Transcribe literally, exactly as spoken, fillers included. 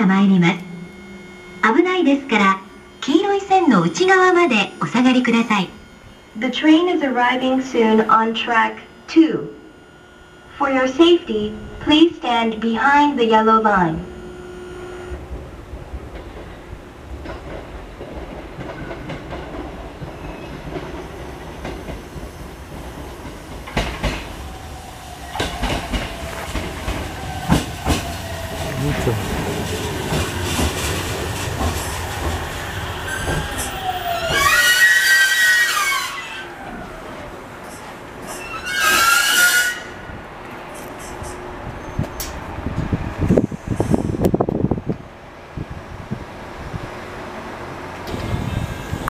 参ります。危ないですから、黄色い線の内側までお下がりください。The train is arriving soon on track two. For your safety, please stand behind the yellow line. 見て